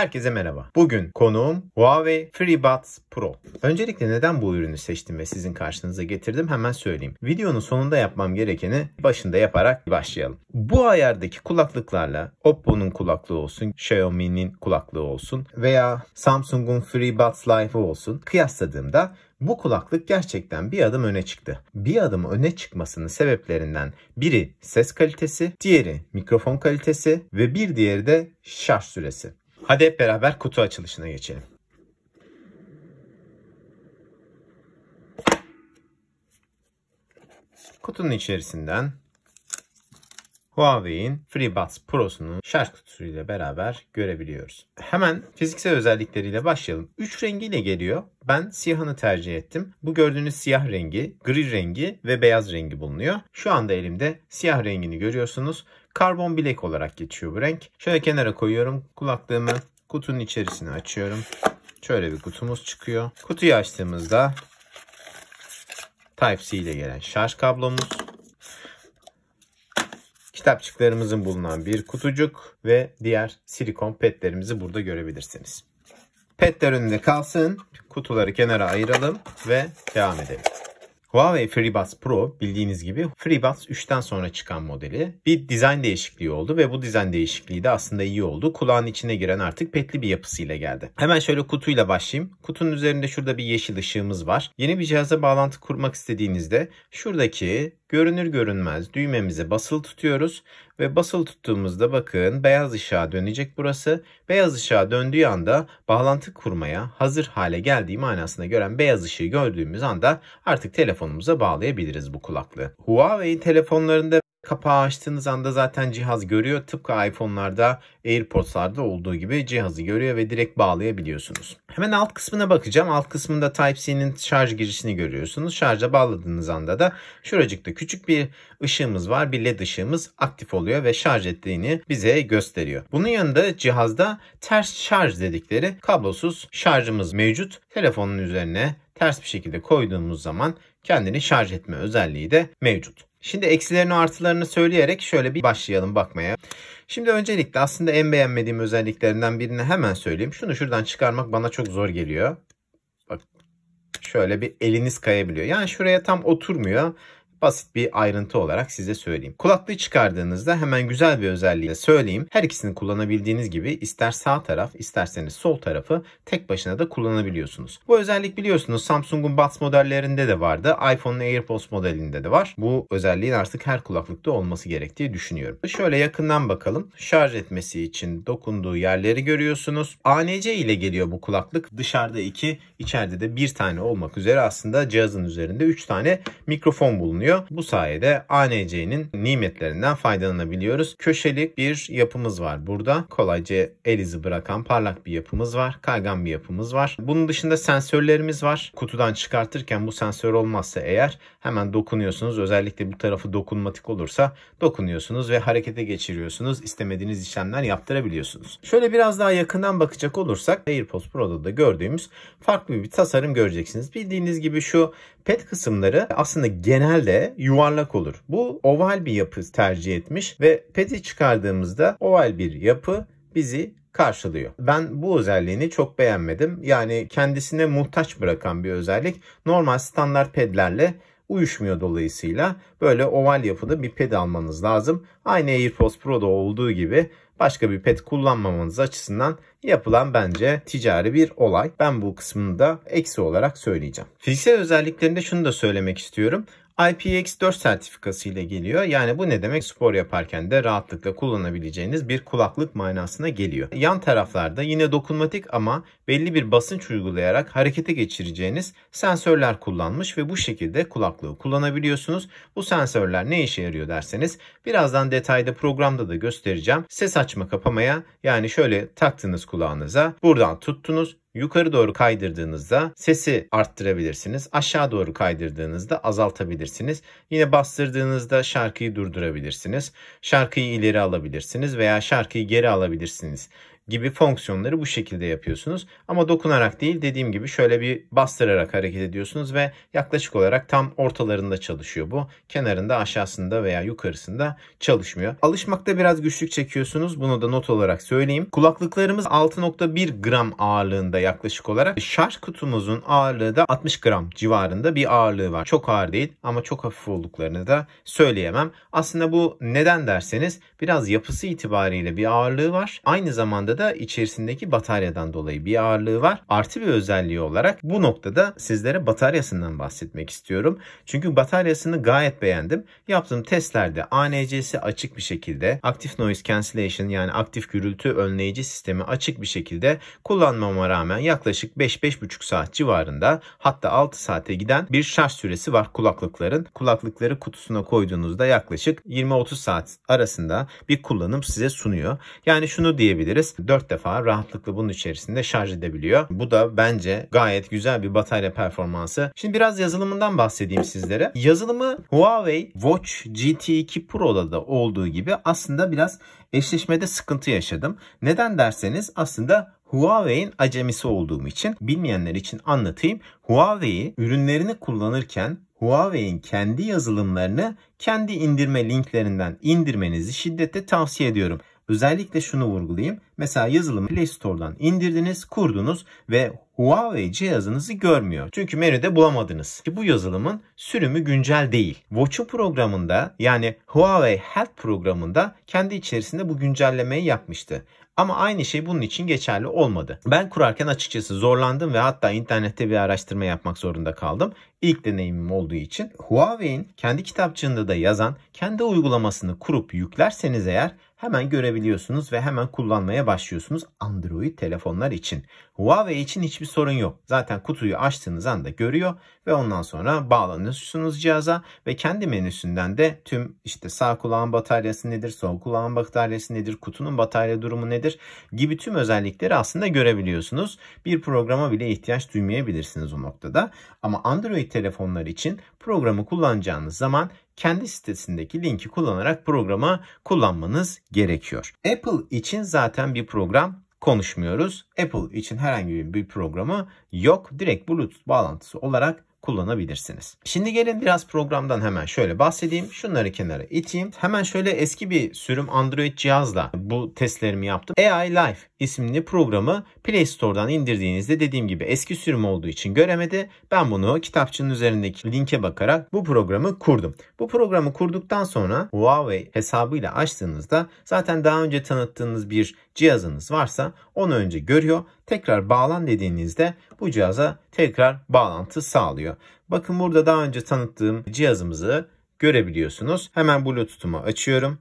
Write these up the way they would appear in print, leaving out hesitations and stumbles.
Herkese merhaba. Bugün konuğum Huawei FreeBuds Pro. Öncelikle neden bu ürünü seçtim ve sizin karşınıza getirdim hemen söyleyeyim. Videonun sonunda yapmam gerekeni başında yaparak başlayalım. Bu ayardaki kulaklıklarla Oppo'nun kulaklığı olsun, Xiaomi'nin kulaklığı olsun veya Samsung'un FreeBuds Live olsun kıyasladığımda bu kulaklık gerçekten bir adım öne çıktı. Bir adım öne çıkmasının sebeplerinden biri ses kalitesi, diğeri mikrofon kalitesi ve bir diğeri de şarj süresi. Hadi hep beraber kutu açılışına geçelim. Kutunun içerisinden Huawei'in FreeBuds Pro'sunu şarj kutusuyla beraber görebiliyoruz. Hemen fiziksel özellikleriyle başlayalım. 3 rengiyle geliyor. Ben siyahını tercih ettim. Bu gördüğünüz siyah rengi, gri rengi ve beyaz rengi bulunuyor. Şu anda elimde siyah rengini görüyorsunuz. Karbon bilek olarak geçiyor bu renk. Şöyle kenara koyuyorum kulaklığımı. Kutunun içerisini açıyorum. Şöyle bir kutumuz çıkıyor. Kutuyu açtığımızda Type-C ile gelen şarj kablomuz, kitapçıklarımızın bulunan bir kutucuk ve diğer silikon petlerimizi burada görebilirsiniz. Petler önünde kalsın. Kutuları kenara ayıralım ve devam edelim. Huawei FreeBuds Pro bildiğiniz gibi FreeBuds 3'ten sonra çıkan modeli. Bir dizayn değişikliği oldu ve bu dizayn değişikliği de aslında iyi oldu. Kulağın içine giren artık petli bir yapısıyla geldi. Hemen şöyle kutuyla başlayayım. Kutunun üzerinde şurada bir yeşil ışığımız var. Yeni bir cihaza bağlantı kurmak istediğinizde şuradaki görünür görünmez düğmemize basılı tutuyoruz ve basılı tuttuğumuzda bakın beyaz ışığa dönecek burası. Beyaz ışığa döndüğü anda bağlantı kurmaya hazır hale geldiği manasına gören beyaz ışığı gördüğümüz anda artık telefonumuza bağlayabiliriz bu kulaklığı. Huawei telefonlarında kapağı açtığınız anda zaten cihaz görüyor. Tıpkı iPhone'larda, AirPods'larda olduğu gibi cihazı görüyor ve direkt bağlayabiliyorsunuz. Hemen alt kısmına bakacağım. Alt kısmında Type-C'nin şarj girişini görüyorsunuz. Şarja bağladığınız anda da şuracıkta küçük bir ışığımız var. Bir led ışığımız aktif oluyor ve şarj ettiğini bize gösteriyor. Bunun yanında cihazda ters şarj dedikleri kablosuz şarjımız mevcut. Telefonun üzerine ters bir şekilde koyduğumuz zaman kendini şarj etme özelliği de mevcut. Şimdi eksilerini artılarını söyleyerek şöyle bir başlayalım bakmaya. Şimdi öncelikle aslında en beğenmediğim özelliklerinden birini hemen söyleyeyim. Şunu şuradan çıkarmak bana çok zor geliyor. Bak şöyle bir eliniz kayabiliyor. Yani şuraya tam oturmuyor. Basit bir ayrıntı olarak size söyleyeyim. Kulaklığı çıkardığınızda hemen güzel bir özelliği söyleyeyim. Her ikisini kullanabildiğiniz gibi ister sağ taraf isterseniz sol tarafı tek başına da kullanabiliyorsunuz. Bu özellik biliyorsunuz Samsung'un Buds modellerinde de vardı. iPhone'un AirPods modelinde de var. Bu özelliğin artık her kulaklıkta olması gerektiği düşünüyorum. Şöyle yakından bakalım. Şarj etmesi için dokunduğu yerleri görüyorsunuz. ANC ile geliyor bu kulaklık. Dışarıda 2, içeride de 1 tane olmak üzere aslında cihazın üzerinde 3 tane mikrofon bulunuyor. Bu sayede ANC'nin nimetlerinden faydalanabiliyoruz. Köşeli bir yapımız var burada. Kolayca el izi bırakan parlak bir yapımız var. Kaygan bir yapımız var. Bunun dışında sensörlerimiz var. Kutudan çıkartırken bu sensör olmazsa eğer hemen dokunuyorsunuz. Özellikle bu tarafı dokunmatik olursa dokunuyorsunuz ve harekete geçiriyorsunuz. İstemediğiniz işlemler yaptırabiliyorsunuz. Şöyle biraz daha yakından bakacak olursak AirPods Pro'da da gördüğümüz farklı bir tasarım göreceksiniz. Bildiğiniz gibi şu pet kısımları aslında genelde yuvarlak olur. Bu oval bir yapı tercih etmiş ve peti çıkardığımızda oval bir yapı bizi karşılıyor. Ben bu özelliğini çok beğenmedim. Yani kendisine muhtaç bırakan bir özellik. Normal standart pedlerle uyuşmuyor dolayısıyla böyle oval yapıda bir ped almanız lazım. Aynı AirPods Pro'da olduğu gibi başka bir ped kullanmamanız açısından yapılan bence ticari bir olay. Ben bu kısmını da eksi olarak söyleyeceğim. Fiziksel özelliklerinde şunu da söylemek istiyorum. IPX4 sertifikası ile geliyor. Yani bu ne demek? Spor yaparken de rahatlıkla kullanabileceğiniz bir kulaklık manasına geliyor. Yan taraflarda yine dokunmatik ama belli bir basınç uygulayarak harekete geçireceğiniz sensörler kullanmış ve bu şekilde kulaklığı kullanabiliyorsunuz. Bu sensörler ne işe yarıyor derseniz birazdan detayda programda da göstereceğim. Ses açma kapamaya yani şöyle taktınız kulağınıza, buradan tuttunuz. Yukarı doğru kaydırdığınızda sesi arttırabilirsiniz. Aşağı doğru kaydırdığınızda azaltabilirsiniz. Yine bastırdığınızda şarkıyı durdurabilirsiniz. Şarkıyı ileri alabilirsiniz veya şarkıyı geri alabilirsiniz. gibi fonksiyonları bu şekilde yapıyorsunuz. Ama dokunarak değil, dediğim gibi şöyle bir bastırarak hareket ediyorsunuz ve yaklaşık olarak tam ortalarında çalışıyor bu. Kenarında, aşağısında veya yukarısında çalışmıyor. Alışmakta biraz güçlük çekiyorsunuz. Bunu da not olarak söyleyeyim. Kulaklıklarımız 6.1 gram ağırlığında yaklaşık olarak. Şarj kutumuzun ağırlığı da 60 gram civarında bir ağırlığı var. Çok ağır değil ama çok hafif olduklarını da söyleyemem. Aslında bu neden derseniz biraz yapısı itibariyle bir ağırlığı var. Aynı zamanda da içerisindeki bataryadan dolayı bir ağırlığı var. Artı bir özelliği olarak bu noktada sizlere bataryasından bahsetmek istiyorum. Çünkü bataryasını gayet beğendim. Yaptığım testlerde ANC'si açık bir şekilde, Active Noise Cancellation yani aktif gürültü önleyici sistemi açık bir şekilde kullanmama rağmen yaklaşık 5-5,5 saat civarında, hatta 6 saate giden bir şarj süresi var kulaklıkların. Kulaklıkları kutusuna koyduğunuzda yaklaşık 20-30 saat arasında bir kullanım size sunuyor. Yani şunu diyebiliriz, 4 defa rahatlıkla bunun içerisinde şarj edebiliyor. Bu da bence gayet güzel bir batarya performansı. Şimdi biraz yazılımından bahsedeyim sizlere. Yazılımı Huawei Watch GT2 Pro'da da olduğu gibi aslında biraz eşleşmede sıkıntı yaşadım. Neden derseniz aslında Huawei'in acemisi olduğum için, bilmeyenler için anlatayım. Huawei ürünlerini kullanırken Huawei'in kendi yazılımlarını kendi indirme linklerinden indirmenizi şiddetle tavsiye ediyorum. Özellikle şunu vurgulayayım. Mesela yazılımı Play Store'dan indirdiniz, kurdunuz ve Huawei cihazınızı görmüyor. Çünkü menüde bulamadınız. Bu yazılımın sürümü güncel değil. Watch'un programında, yani Huawei Health programında kendi içerisinde bu güncellemeyi yapmıştı. Ama aynı şey bunun için geçerli olmadı. Ben kurarken açıkçası zorlandım ve hatta internette bir araştırma yapmak zorunda kaldım. İlk deneyimim olduğu için. Huawei'in kendi kitapçığında da yazan kendi uygulamasını kurup yüklerseniz eğer hemen görebiliyorsunuz ve hemen kullanmaya başlıyorsunuz Android telefonlar için. Huawei için hiçbir sorun yok. Zaten kutuyu açtığınız anda görüyor ve ondan sonra bağlanıyorsunuz cihaza ve kendi menüsünden de tüm işte sağ kulağın bataryası nedir, sol kulağın bataryası nedir, kutunun batarya durumu nedir gibi tüm özellikleri aslında görebiliyorsunuz. Bir programa bile ihtiyaç duymayabilirsiniz o noktada. Ama Android telefonlar için programı kullanacağınız zaman kendi sitesindeki linki kullanarak programı kullanmanız gerekiyor. Apple için zaten bir program konuşmuyoruz. Apple için herhangi bir programı yok. Direkt Bluetooth bağlantısı olarak kullanabilirsiniz. Şimdi gelin biraz programdan hemen şöyle bahsedeyim. Şunları kenara iteyim. Hemen şöyle eski bir sürüm Android cihazla bu testlerimi yaptım. AI Life isimli programı Play Store'dan indirdiğinizde dediğim gibi eski sürüm olduğu için göremedi. Ben bunu kitapçının üzerindeki linke bakarak bu programı kurdum. Bu programı kurduktan sonra Huawei hesabıyla açtığınızda zaten daha önce tanıttığınız bir cihazınız varsa onu önce görüyor. Tekrar bağlan dediğinizde bu cihaza tekrar bağlantı sağlıyor. Bakın burada daha önce tanıttığım cihazımızı görebiliyorsunuz. Hemen Bluetooth'umu açıyorum.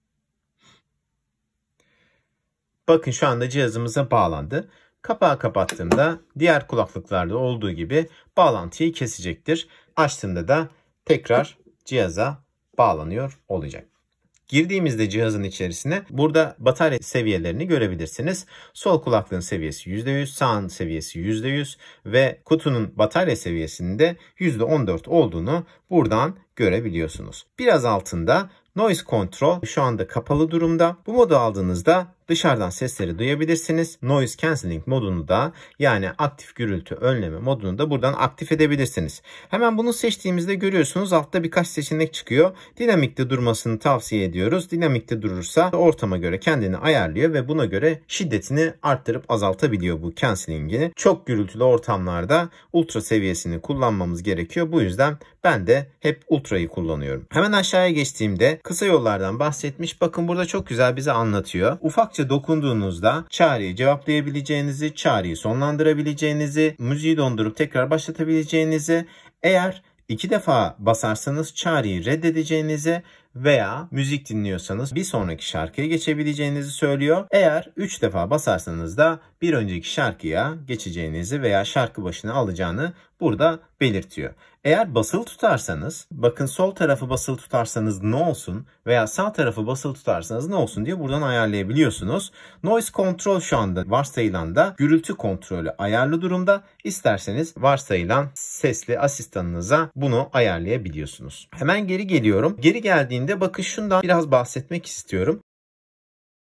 Bakın şu anda cihazımıza bağlandı. Kapağı kapattığımda diğer kulaklıklarda olduğu gibi bağlantıyı kesecektir. Açtığımda da tekrar cihaza bağlanıyor olacak. Girdiğimizde cihazın içerisine burada batarya seviyelerini görebilirsiniz. Sol kulaklığın seviyesi %100, sağın seviyesi %100 ve kutunun batarya seviyesinin de %14 olduğunu buradan görebiliyorsunuz. Biraz altında Noise Control şu anda kapalı durumda. Bu modu aldığınızda dışarıdan sesleri duyabilirsiniz. Noise Cancelling modunu da, yani aktif gürültü önleme modunu da buradan aktif edebilirsiniz. Hemen bunu seçtiğimizde görüyorsunuz altta birkaç seçenek çıkıyor. Dinamikte durmasını tavsiye ediyoruz. Dinamikte durursa ortama göre kendini ayarlıyor ve buna göre şiddetini arttırıp azaltabiliyor bu cancelling'ini. Çok gürültülü ortamlarda ultra seviyesini kullanmamız gerekiyor. Bu yüzden ben de hep ultra'yı kullanıyorum. Hemen aşağıya geçtiğimde kısa yollardan bahsetmiş. Bakın burada çok güzel bize anlatıyor. Ufakça dokunduğunuzda çağrıyı cevaplayabileceğinizi, çağrıyı sonlandırabileceğinizi, müziği dondurup tekrar başlatabileceğinizi, eğer 2 defa basarsanız çağrıyı reddedeceğinizi veya müzik dinliyorsanız bir sonraki şarkıya geçebileceğinizi söylüyor. Eğer 3 defa basarsanız da bir önceki şarkıya geçeceğinizi veya şarkı başına alacağını burada belirtiyor. Eğer basılı tutarsanız, bakın sol tarafı basılı tutarsanız ne olsun veya sağ tarafı basılı tutarsanız ne olsun diye buradan ayarlayabiliyorsunuz. Noise Control şu anda varsayılan da gürültü kontrolü ayarlı durumda. İsterseniz varsayılan sesli asistanınıza bunu ayarlayabiliyorsunuz. Hemen geri geliyorum. Geri geldiğinde bakın şundan biraz bahsetmek istiyorum.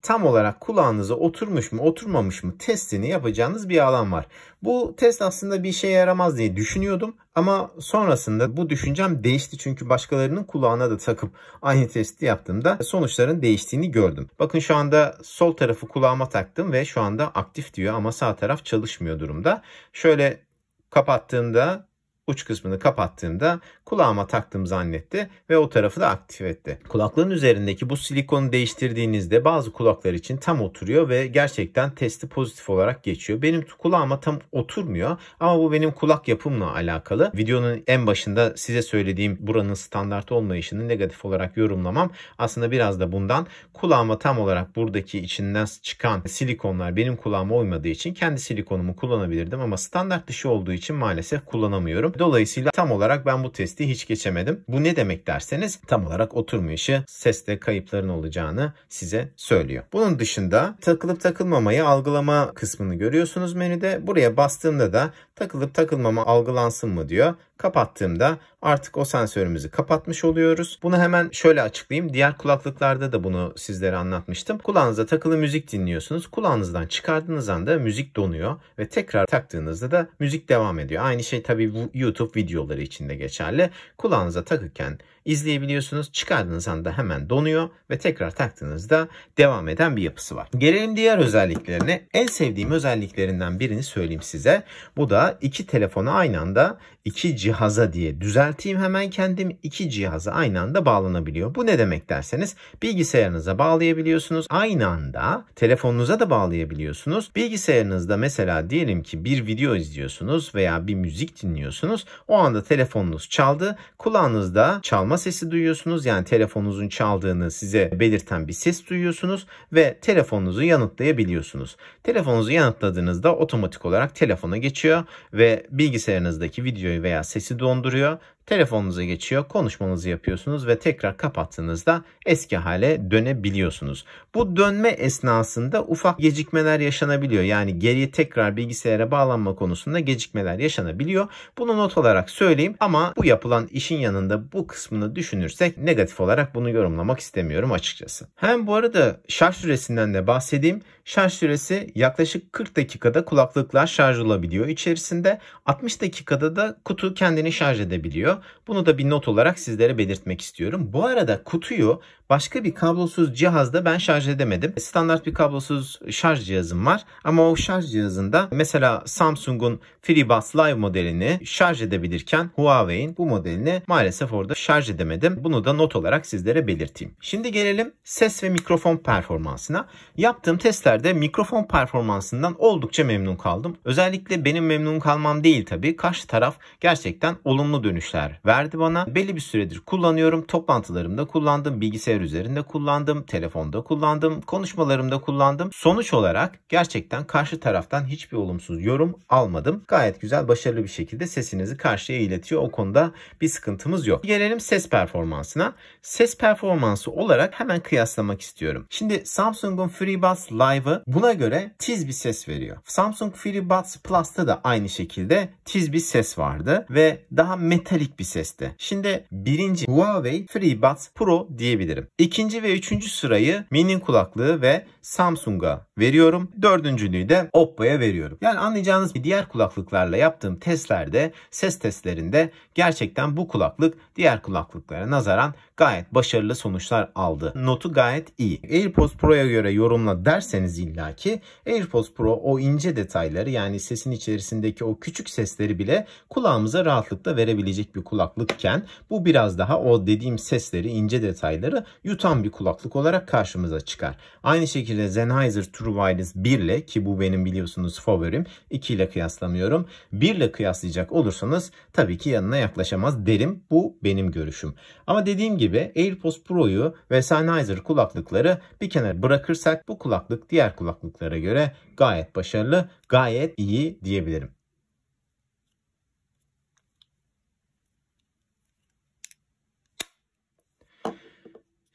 tam olarak kulağınıza oturmuş mu oturmamış mı testini yapacağınız bir alan var. Bu test aslında bir işe yaramaz diye düşünüyordum ama sonrasında bu düşüncem değişti çünkü başkalarının kulağına da takıp aynı testi yaptığımda sonuçların değiştiğini gördüm. Bakın şu anda sol tarafı kulağıma taktım ve şu anda aktif diyor ama sağ taraf çalışmıyor durumda. Şöyle kapattığımda, uç kısmını kapattığımda kulağıma taktım zannetti ve o tarafı da aktif etti. Kulaklığın üzerindeki bu silikonu değiştirdiğinizde bazı kulaklar için tam oturuyor ve gerçekten testi pozitif olarak geçiyor. Benim kulağıma tam oturmuyor ama bu benim kulak yapımla alakalı. Videonun en başında size söylediğim buranın standart olmayışını negatif olarak yorumlamam aslında biraz da bundan. Kulağıma tam olarak buradaki içinden çıkan silikonlar benim kulağıma uymadığı için kendi silikonumu kullanabilirdim ama standart dışı olduğu için maalesef kullanamıyorum. Dolayısıyla tam olarak ben bu testi hiç geçemedim. Bu ne demek derseniz tam olarak oturmayışı, seste kayıpların olacağını size söylüyor. Bunun dışında takılıp takılmamayı algılama kısmını görüyorsunuz menüde. Buraya bastığımda da takılıp takılmama algılansın mı diyor. Kapattığımda artık o sensörümüzü kapatmış oluyoruz. Bunu hemen şöyle açıklayayım. Diğer kulaklıklarda da bunu sizlere anlatmıştım. Kulağınıza takılı müzik dinliyorsunuz. Kulağınızdan çıkardığınız anda müzik donuyor ve tekrar taktığınızda da müzik devam ediyor. Aynı şey tabii bu YouTube videoları için de geçerli. Kulağınıza takırken izleyebiliyorsunuz. Çıkardığınız anda hemen donuyor ve tekrar taktığınızda devam eden bir yapısı var. Gelelim diğer özelliklerine. En sevdiğim özelliklerinden birini söyleyeyim size. Bu da iki telefona aynı anda iki cihaza diye düzelteyim hemen kendim, iki cihaza aynı anda bağlanabiliyor. Bu ne demek derseniz bilgisayarınıza bağlayabiliyorsunuz. Aynı anda telefonunuza da bağlayabiliyorsunuz. Bilgisayarınızda mesela diyelim ki bir video izliyorsunuz veya bir müzik dinliyorsunuz. O anda telefonunuz çaldı. Kulağınızda çalma sesi duyuyorsunuz. Yani telefonunuzun çaldığını size belirten bir ses duyuyorsunuz ve telefonunuzu yanıtlayabiliyorsunuz. Telefonunuzu yanıtladığınızda otomatik olarak telefona geçiyor ve bilgisayarınızdaki videoyu veya sesi donduruyor. Telefonunuza geçiyor, konuşmanızı yapıyorsunuz ve tekrar kapattığınızda eski hale dönebiliyorsunuz. Bu dönme esnasında ufak gecikmeler yaşanabiliyor. Yani geriye tekrar bilgisayara bağlanma konusunda gecikmeler yaşanabiliyor. Bunu not olarak söyleyeyim ama bu yapılan işin yanında bu kısmını düşünürsek negatif olarak bunu yorumlamak istemiyorum açıkçası. Hem bu arada şarj süresinden de bahsedeyim. Şarj süresi yaklaşık 40 dakikada kulaklıklar şarj olabiliyor içerisinde. 60 dakikada da kutu kendini şarj edebiliyor. Bunu da bir not olarak sizlere belirtmek istiyorum. Bu arada kutuyu başka bir kablosuz cihazda ben şarj edemedim. Standart bir kablosuz şarj cihazım var. Ama o şarj cihazında mesela Samsung'un FreeBuds Live modelini şarj edebilirken Huawei'in bu modelini maalesef orada şarj edemedim. Bunu da not olarak sizlere belirteyim. Şimdi gelelim ses ve mikrofon performansına. Yaptığım testlerde mikrofon performansından oldukça memnun kaldım. Özellikle benim memnun kalmam değil tabii. Karşı taraf gerçekten olumlu dönüşler verdi bana. Belli bir süredir kullanıyorum. Toplantılarımda kullandım. Bilgisayar üzerinde kullandım. Telefonda kullandım. Konuşmalarımda kullandım. Sonuç olarak gerçekten karşı taraftan hiçbir olumsuz yorum almadım. Gayet güzel, başarılı bir şekilde sesinizi karşıya iletiyor. O konuda bir sıkıntımız yok. Gelelim ses performansına. Ses performansı olarak hemen kıyaslamak istiyorum. Şimdi Samsung'un FreeBuds Live'ı buna göre tiz bir ses veriyor. Samsung FreeBuds Plus'ta da aynı şekilde tiz bir ses vardı ve daha metalik bir sesti. Şimdi birinci Huawei FreeBuds Pro diyebilirim. İkinci ve üçüncü sırayı Mi'nin kulaklığı ve Samsung'a veriyorum. Dördüncülüğü de Oppo'ya veriyorum. Yani anlayacağınız bir diğer kulaklıklarla yaptığım testlerde, ses testlerinde gerçekten bu kulaklık diğer kulaklıklara nazaran gayet başarılı sonuçlar aldı. Notu gayet iyi. AirPods Pro'ya göre yorumla derseniz illaki AirPods Pro o ince detayları, yani sesin içerisindeki o küçük sesleri bile kulağımıza rahatlıkla verebilecek bir kulaklıkken bu biraz daha o dediğim sesleri, ince detayları yutan bir kulaklık olarak karşımıza çıkar. Aynı şekilde Sennheiser True Wireless 1 ile, ki bu benim biliyorsunuz favorim, 2 ile kıyaslamıyorum. 1 ile kıyaslayacak olursanız tabii ki yanına yaklaşamaz derim. Bu benim görüşüm. Ama dediğim gibi AirPods Pro'yu ve Sennheiser kulaklıkları bir kenara bırakırsak bu kulaklık diğer kulaklıklara göre gayet başarılı, gayet iyi diyebilirim.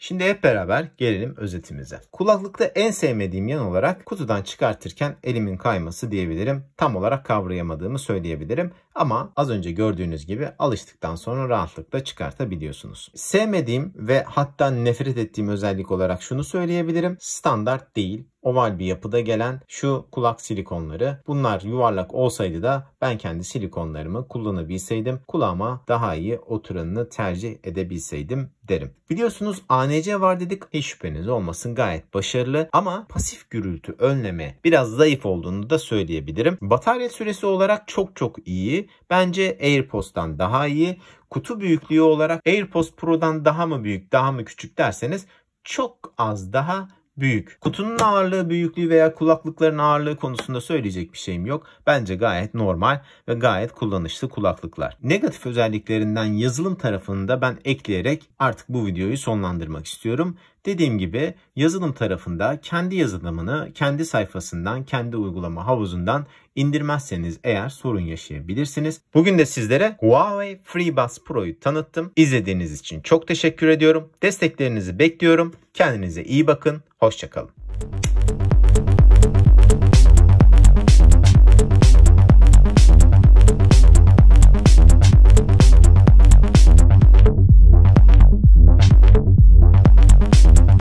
Şimdi hep beraber gelelim özetimize. Kulaklıkta en sevmediğim yan olarak kutudan çıkartırken elimin kayması diyebilirim. Tam olarak kavrayamadığımı söyleyebilirim. Ama az önce gördüğünüz gibi alıştıktan sonra rahatlıkla çıkartabiliyorsunuz. Sevmediğim ve hatta nefret ettiğim özellik olarak şunu söyleyebilirim. Standart değil, oval bir yapıda gelen şu kulak silikonları. Bunlar yuvarlak olsaydı da ben kendi silikonlarımı kullanabilseydim, kulağıma daha iyi oturanını tercih edebilseydim derim. Biliyorsunuz ANC var dedik. Hiç şüpheniz olmasın, gayet başarılı ama pasif gürültü önleme biraz zayıf olduğunu da söyleyebilirim. Batarya süresi olarak çok iyi. Bence AirPods'tan daha iyi. Kutu büyüklüğü olarak AirPods Pro'dan daha mı büyük, daha mı küçük derseniz çok az daha büyük. Kutunun ağırlığı, büyüklüğü veya kulaklıkların ağırlığı konusunda söyleyecek bir şeyim yok. Bence gayet normal ve gayet kullanışlı kulaklıklar. Negatif özelliklerinden yazılım tarafını da ben ekleyerek artık bu videoyu sonlandırmak istiyorum. Dediğim gibi yazılım tarafında kendi yazılımını kendi sayfasından, kendi uygulama havuzundan indirmezseniz eğer sorun yaşayabilirsiniz. Bugün de sizlere Huawei FreeBuds Pro'yu tanıttım. İzlediğiniz için çok teşekkür ediyorum. Desteklerinizi bekliyorum. Kendinize iyi bakın. Hoşça kalın.